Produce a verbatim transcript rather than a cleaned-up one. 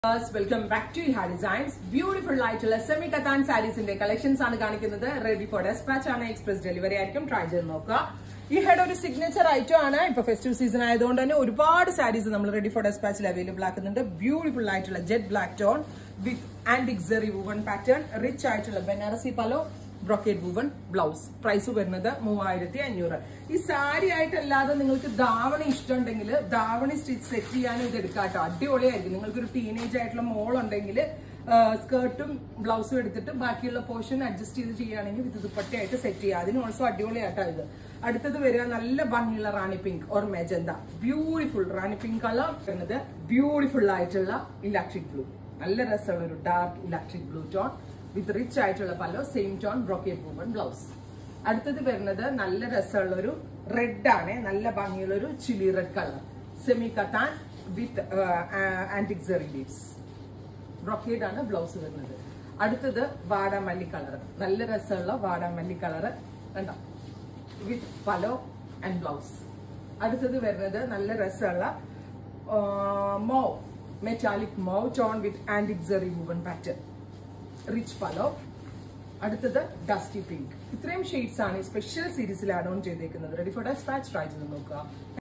Welcome back to Iha Designs. Beautiful ആയിട്ടുള്ള semi katan സാരീസിന്റെ collections ആണ് കാണിക്കുന്നത്. റെഡി ഫോർ ഡെസ്പാച്ച് ആണ്, എക്സ്പ്രസ് ഡെലിവറി ആയിരിക്കും. ട്രൈ ചെയ്ത് നോക്കുക. ഈ ഹെഡ് ഒരു സിഗ്നേച്ചർ ഐറ്റം ആണ്. ഇപ്പൊ ഫെസ്റ്റിവൽ സീസൺ ആയതുകൊണ്ട് തന്നെ ഒരുപാട് സാരീസ് നമ്മൾ റെഡി ഫോർ ഡെസ്പാച്ചിൽ അവൈലബിൾ ആക്കുന്നുണ്ട്. ബ്യൂട്ടിഫുൾ ആയിട്ടുള്ള jet black tone with antique zari woven pattern, rich ആയിട്ടുള്ള Banarasi pallu, brocade woven blouse. Price വരുന്നത് മൂവായിരത്തി അഞ്ഞൂറ്. ഈ സാരി ആയിട്ടല്ലാതെ നിങ്ങൾക്ക് ധാവണി ഇഷ്ടമുണ്ടെങ്കിൽ ധാവണി സ്റ്റിച്ച് സെറ്റ് ചെയ്യാനും ഇത് എടുക്കാട്ടോ. അടിപൊളിയായിരിക്കും. നിങ്ങൾക്കൊരു ടീനേജ് ആയിട്ടുള്ള മോളുണ്ടെങ്കിൽ സ്കേർട്ടും ബ്ലൗസും എടുത്തിട്ട് ബാക്കിയുള്ള പോർഷൻ അഡ്ജസ്റ്റ് ചെയ്ത് ചെയ്യുകയാണെങ്കിൽ ഇത് ദുപ്പട്ടയായിട്ട് സെറ്റ് ചെയ്യുക. അതിന് ഓൾസോ അടിപൊളിയായിട്ടോ ഇത്. അടുത്തത് വരിക നല്ല ഭംഗിയുള്ള rani pink or magenta. Beautiful rani pink colour വരുന്നത് ബ്യൂട്ടിഫുൾ ആയിട്ടുള്ള ഇലക്ട്രിക് ബ്ലൂ. നല്ല രസമുള്ള ഒരു dark electric blue tone with rich ആയിട്ടുള്ള pallu, same tone brocade woven blouse. അടുത്തത് വരുന്നത് നല്ല രസമുള്ള ഒരു റെഡ് ആണ്. നല്ല ഭംഗിയുള്ള ഒരു chilli red colour, semi katan with antique zari leaves. Brocade ആണ് ബ്ലൗസ് വരുന്നത്. അടുത്തത് വാടാമല്ലി കളർ, നല്ല രസമുള്ള വാടാമല്ലി കളർ കണ്ടോ, വിത്ത് പലോ ആൻഡ് ബ്ലൗസ്. അടുത്തത് വരുന്നത് നല്ല രസമുള്ള mauve metallic mauve tone with antique zari woven pattern, rich pallu. അടുത്തത് ഡസ്റ്റി പിങ്ക്. ഇത്രയും ഷെയ്ഡ്സ് ആണ് സ്പെഷ്യൽ സീരീസിൽ ആഡ് ഓൺ ചെയ്തേക്കുന്നത്. റെഡി ഫോർ ഡെസ്പാച്ച് ട്രൈ ചെയ്ത് നോക്കുക.